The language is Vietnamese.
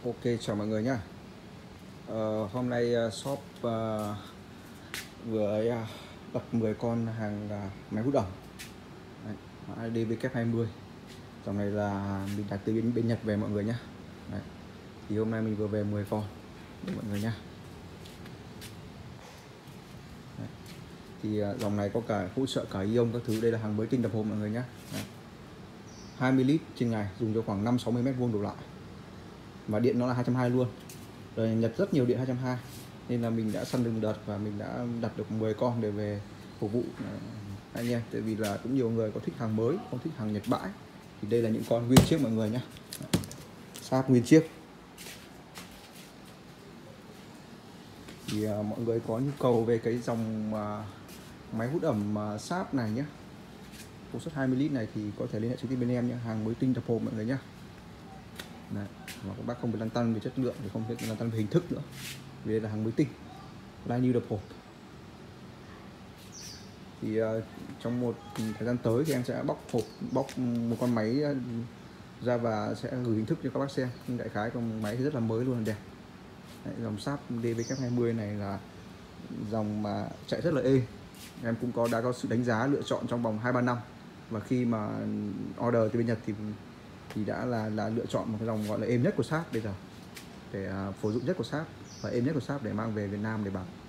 Ok, chào mọi người nhá. Hôm nay shop vừa ấy, đặt 10 con hàng máy hút ẩm. Đấy, mã DVK20. Dòng này là mình đặt từ bên Nhật về mọi người nhá. Đấy. Thì hôm nay mình vừa về 10 con để mọi người nhá. Đấy. Thì dòng này có cả hỗ trợ cả ion các thứ, đây là hàng mới tinh đập hộp mọi người nhá. Đấy. 20 lít trên ngày, dùng cho khoảng 5-60 m² đổ lại. Và điện nó là 220 luôn. Rồi Nhật rất nhiều điện 220, nên là mình đã săn từng đợt và mình đã đặt được 10 con để về phục vụ anh em. Tại vì là cũng nhiều người có thích hàng mới, không thích hàng Nhật bãi, thì đây là những con nguyên chiếc mọi người nhé, sáp nguyên chiếc. Thì mọi người có nhu cầu về cái dòng máy hút ẩm sáp này nhé, công suất 20 lít này, thì có thể liên hệ trực tiếp bên em nhé. Hàng mới tinh đập hộp mọi người nhé. Đấy. Mà các bác không phải lăn tăn về chất lượng thì không phải lăn tăn về hình thức nữa, vì đây là hàng mới tinh, lai như đập hộp. Thì trong một thời gian tới thì em sẽ bóc một con máy ra và sẽ gửi hình thức cho các bác xem. Nhưng đại khái con máy thì rất là mới luôn, là đẹp. Đấy, dòng sáp DVK20 này là dòng mà chạy rất là êm. Em cũng đã có sự đánh giá lựa chọn trong vòng 2-3 năm, và khi mà order từ bên Nhật thì đã là lựa chọn một cái dòng gọi là êm nhất của sáp bây giờ, để phổ dụng nhất của sáp và êm nhất của sáp để mang về Việt Nam để bán.